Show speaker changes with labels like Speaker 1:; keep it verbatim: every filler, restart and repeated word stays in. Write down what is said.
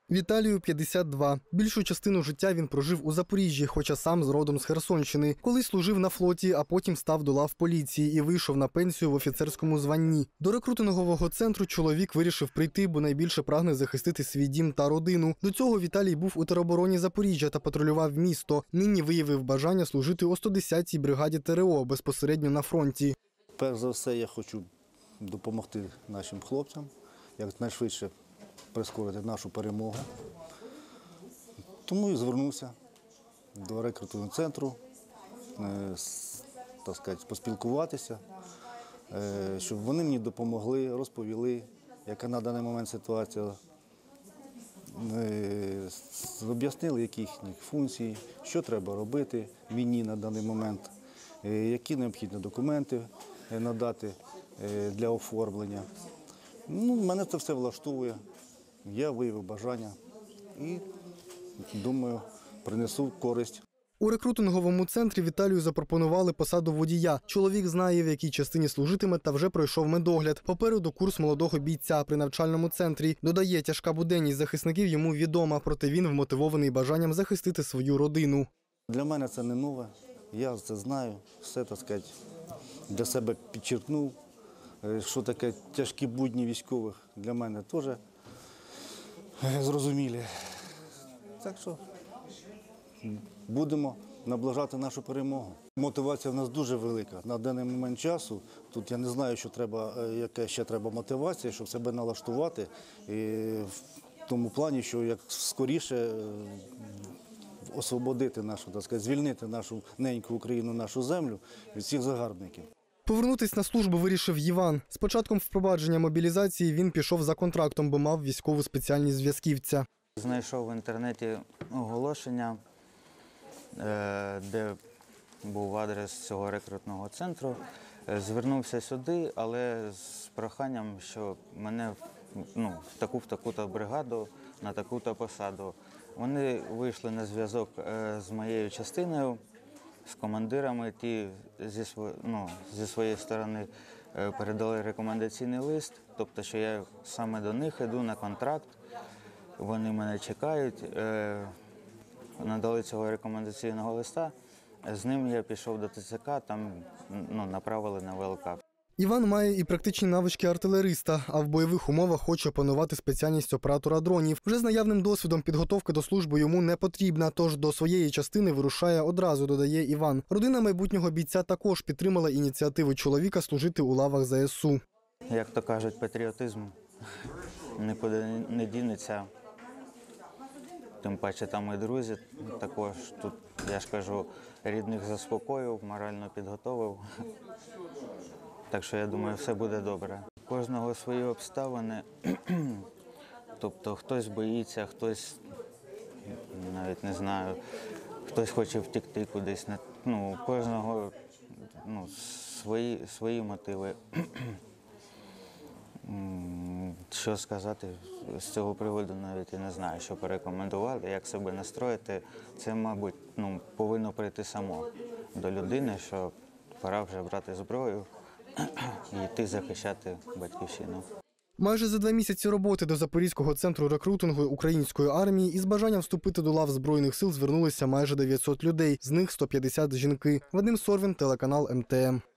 Speaker 1: Віталію п'ятдесят два. Більшу частину життя він прожив у Запоріжжі, хоча сам з родом з Херсонщини. Колись служив на флоті, а потім став до лав поліції і вийшов на пенсію в офіцерському званні. До рекрутингового центру чоловік вирішив прийти, бо найбільше прагне захистити свій дім та родину. До цього Віталій був у теробороні Запоріжжя та патрулював місто. Нині виявив бажання служити у сто десятій бригаді ТРО безпосередньо на фронті.
Speaker 2: Перш за все, я хочу допомогти нашим хлопцям, якнайшвидше прискорити нашу перемогу. Тому і звернувся до рекрутингового центру, так сказати, поспілкуватися, щоб вони мені допомогли, розповіли, яка на даний момент ситуація, об'яснили, які їхні функції, що треба робити в війні на даний момент, які необхідні документи надати для оформлення. Ну, мене це все влаштовує. Я виявив бажання і, думаю, принесу користь.
Speaker 1: У рекрутинговому центрі Віталію запропонували посаду водія. Чоловік знає, в якій частині служитиме, та вже пройшов медогляд. Попереду курс молодого бійця при навчальному центрі. Додає, тяжка буденність захисників йому відома, проте він вмотивований бажанням захистити свою родину.
Speaker 2: Для мене це не нове. Я це знаю, все, так сказати, для себе підчеркнув, що таке тяжкі будні військових для мене теж зрозумілі. Так що будемо наближати нашу перемогу. Мотивація в нас дуже велика. На даний момент часу, тут я не знаю, що треба, яка ще треба мотивація, щоб себе налаштувати. І в тому плані, що як скоріше освободити нашу, так сказати, звільнити нашу неньку Україну, нашу землю від всіх загарбників.
Speaker 1: Повернутись на службу вирішив Іван. З початком впровадження мобілізації він пішов за контрактом, бо мав військову спеціальність зв'язківця.
Speaker 3: Знайшов в інтернеті оголошення, де був адрес цього рекрутного центру. Звернувся сюди, але з проханням, що мене ну, в таку-в таку-то бригаду, на таку-то посаду. Вони вийшли на зв'язок з моєю частиною, з командирами, ті зі, ну, зі своєї сторони передали рекомендаційний лист, тобто, що я саме до них йду на контракт, вони мене чекають, надали цього рекомендаційного листа, з ним я пішов до ТЦК, там ну, направили на ВЛК.
Speaker 1: Іван має і практичні навички артилериста, а в бойових умовах хоче опанувати спеціальність оператора дронів. Вже з наявним досвідом підготовка до служби йому не потрібна, тож до своєї частини вирушає одразу, додає Іван. Родина майбутнього бійця також підтримала ініціативу чоловіка служити у лавах ЗСУ.
Speaker 3: Як то кажуть, патріотизм нікуди не дінеться. Тим паче там і друзі також. Тут, я ж кажу, рідних заспокоїв, морально підготовив. Так що, я думаю, все буде добре. У кожного свої обставини. Тобто хтось боїться, хтось, навіть не знаю, хтось хоче втекти кудись. Ну, у кожного ну, свої, свої мотиви. Що сказати з цього приводу, навіть я не знаю, що порекомендувати, як себе настроїти. Це, мабуть, ну, повинно прийти само до людини, що пора вже брати зброю і йти захищати батьківщину.
Speaker 1: Майже за два місяці роботи до Запорізького центру рекрутингу української армії із бажанням вступити до лав Збройних сил звернулися майже дев'ятсот людей, з них сто п'ятдесят жінки. Вадим Сорвін, телеканал ем те ем.